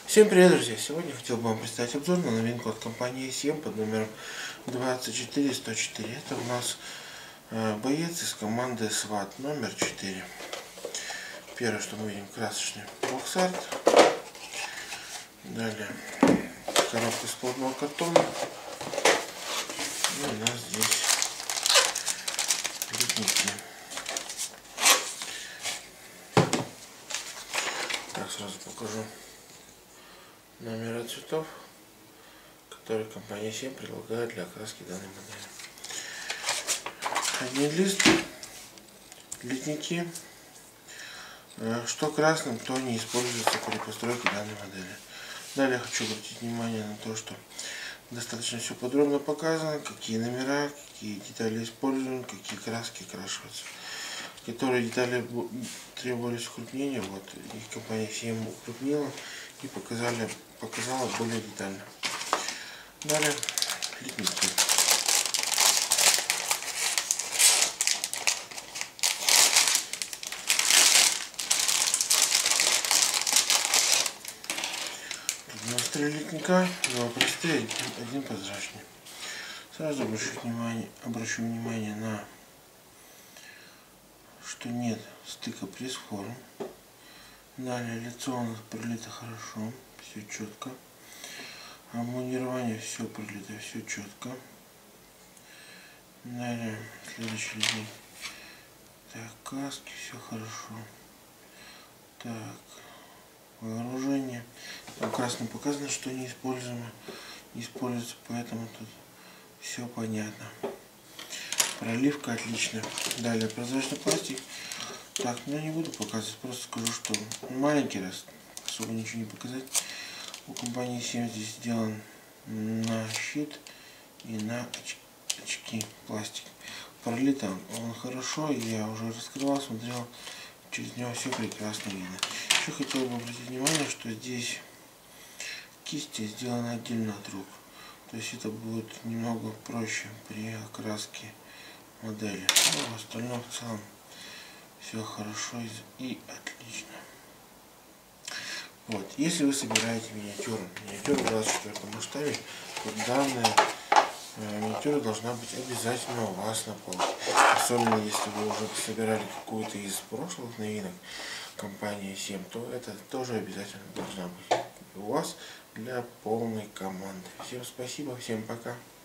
Всем привет, друзья! Сегодня хотел бы вам представить обзор на новинку от компании ASM под номером 24104. Это у нас боец из команды SWAT номер 4. Первое, что мы видим, красочный боксарт. Далее коробка из плотного картона. И у нас здесь литники. Так, сразу покажу номера цветов, которые компания ASM предлагает для окраски данной модели. Один лист, литники, что красным, то не используется при постройке данной модели. Далее хочу обратить внимание на то, что достаточно все подробно показано, какие номера, какие детали используем, какие краски окрашиваются. Которые детали требовались укрупнения, вот их компания ASM укрупнила и показала более детально. Далее литники. У нас 3 литника, 2 простые, один прозрачный. Сразу обращу внимание на что нет стыка пресс-форм. Далее лицо у нас пролито хорошо, все четко. Аммунирование все пролито, все четко. Далее следующий лист. Так, каски, все хорошо. Так, вооружение. Там красным показано, что не используется, поэтому тут все понятно. Проливка отличная. Далее прозрачный пластик. Так, ну я не буду показывать, просто скажу, что маленький раз, особо ничего не показать. У компании ASM здесь сделан на щит и на очки пластик. Пролит он хорошо, я уже раскрывал, смотрел, через него все прекрасно видно. Еще хотел бы обратить внимание, что здесь кисти сделаны отдельно от рук. То есть это будет немного проще при окраске модели. Но в остальном в целом все хорошо и отлично. Вот. Если вы собираете миниатюру в 24 масштабе, то данная миниатюра должна быть обязательно у вас на полке. Особенно если вы уже собирали какую-то из прошлых новинок компании ASM, то это тоже обязательно должна быть у вас для полной команды. Всем спасибо, всем пока.